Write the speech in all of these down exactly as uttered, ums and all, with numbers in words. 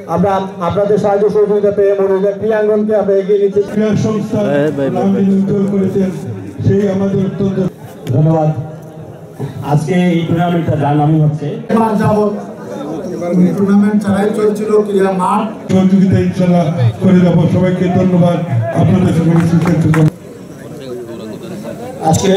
আমরা আপনাদের সাহায্য সহযোগিতা পেয়ে মনোযোগ ক্রীড়াঙ্গনকে আমরা এগিয়ে নিতে ক্রীড়া সংস্থা করেছেন সেই আমাদের অত্যন্ত ধন্যবাদ। আজকে এই টুর্নামেন্টটা যার নামই হচ্ছে টুর্নামেন্ট চালাই চলছিল ক্রীড়া মাঠ সহযোগিতা ইনশাআল্লাহ করে দেবো। সবাইকে ধন্যবাদ। আপনাদের সকলে সুস্বাস্থ্য আজকে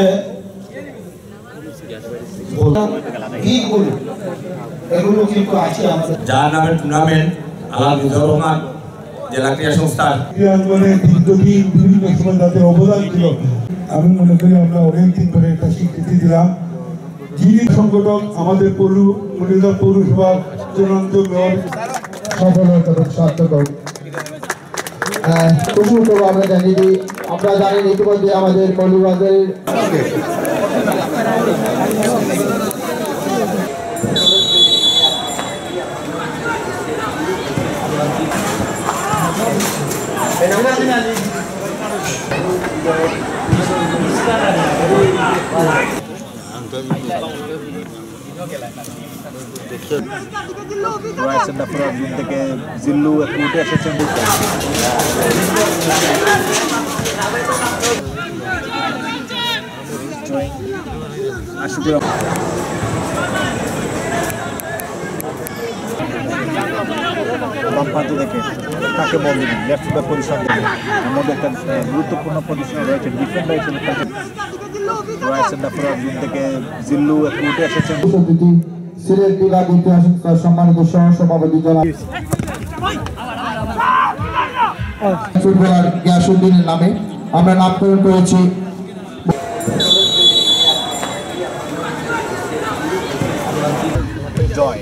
এগুলো কিন্তু আছে আমাদের যার নামের টুর্নামেন্ট আল্লাহ রহমান জেলা ক্রীড়া সংস্থার ক্রীড়াঙ্গনে দীর্ঘদিন বিভিন্ন সময় তাদের অবদান ছিল। আমি মনে করি আমরা অনেকদিন ধরে একটা স্বীকৃতি দিলাম। যিনি সংগঠক আমাদের পৌর মহিলা পৌরসভার চূড়ান্ত মেয়র সফলতা সার্থক হোক। আমরা জানি আমরা জানি ইতিমধ্যে আমাদের মৌলবাদের থেকে জিল্লু একটু উঠে এসেছেন। বামপান্ত দেখে তাকে বল দিলেন, লেফট ফুটের পজিশন দেখে এর মধ্যে একটা গুরুত্বপূর্ণ পজিশনে রয়েছে ডিফেন্ডার হিসেবে রাইট সেন্টার ফরওয়ার্ড থেকে জিল্লু একটু উঠে এসেছেন। সিলেট বিভাগ ইতিহাস সম্মানিত সহ সভাপতি জনাব ফুটবলার গিয়াসউদ্দিনের নামে আমরা নামকরণ করেছি। জয়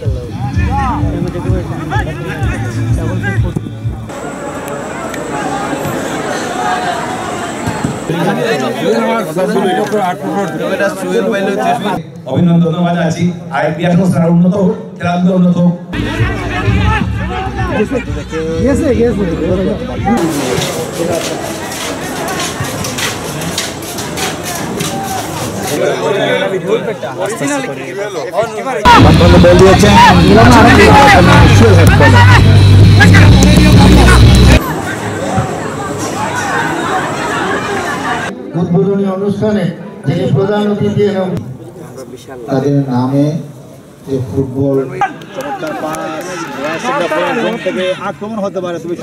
অভিনন্দন জানাচ্ছি। আর ক্রীড়া সংস্থার উন্নত হোক, খেলাধুলা উন্নত হোক। উদ্বোধনী অনুষ্ঠানে যিনি প্রধান অতিথি এবং তাদের নামে যে ফুটবল চমৎকার পাস থেকে আক্রমণ হতে পারে। তুমি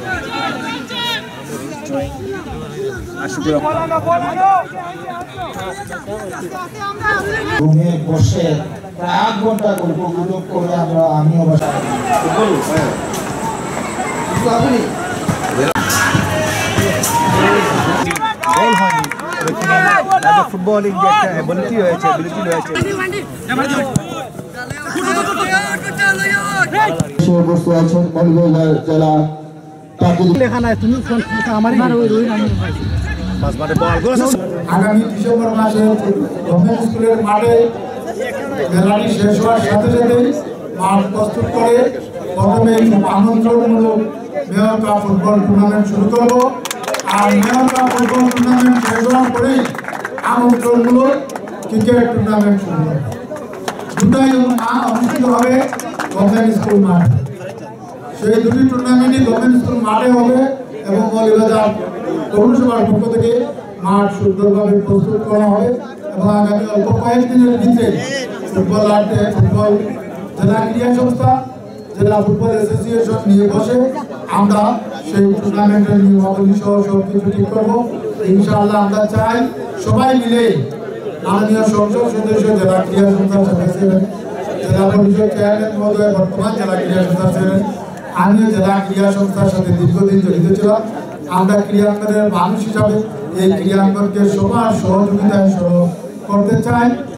রুমে বসে প্রায় আট ঘন্টা গল্প গুজব করে আমরা আমি অবশ্য ফুটবলিং যে একটা এবিলিটি রয়েছে এবিলিটি রয়েছে বস্তু আছেন মৌলভীবাজার জেলা আগামী ডিসেম্বর মাসে গভর্নমেন্ট স্কুলের মাঠে মেলাটি শেষ হওয়ার সাথে সাথে মাঠ প্রস্তুত করে প্রথমে আমন্ত্রণমূলক মেয়র কাপ ফুটবল টুর্নামেন্ট শুরু করব। আর মেয়র কাপ ফুটবল টুর্নামেন্ট শেষ হওয়ার পরেই আমন্ত্রণমূলক ক্রিকেট টুর্নামেন্ট শুরু করব। দুটাই অনুষ্ঠিত হবে গভর্নমেন্ট স্কুল মাঠ। সেই দুটি টুর্নামেন্টই গভর্নমেন্ট স্কুল মাঠে হবে এবং মৌলভীবাজার পৌরসভার পক্ষ থেকে মাঠ সুন্দরভাবে প্রস্তুত করা হবে এবং আগামী অল্প কয়েকদিনের ভিতরে ফুটবল আর্টে ফুটবল জেলা ক্রীড়া সংস্থা জেলা ফুটবল অ্যাসোসিয়েশন নিয়ে বসে আমরা সেই টুর্নামেন্টের নিয়মাবলী সহ সব কিছু ঠিক করবো। ইনশাআল্লাহ আমরা চাই সবাই মিলে মাননীয় সংসদ সদস্য জেলা ক্রীড়া সংস্থার সদস্য জেলা পরিষদ চেয়ারম্যান মহোদয় বর্তমান জেলা ক্রীড়া সংস্থার ছিলেন, আমিও জেলা ক্রীড়া সংস্থার সাথে দীর্ঘদিন জড়িত ছিলাম। আমরা ক্রীড়াঙ্গনের মানুষ হিসাবে এই ক্রীড়াঙ্গনকে সবার সহযোগিতায় করতে চাই।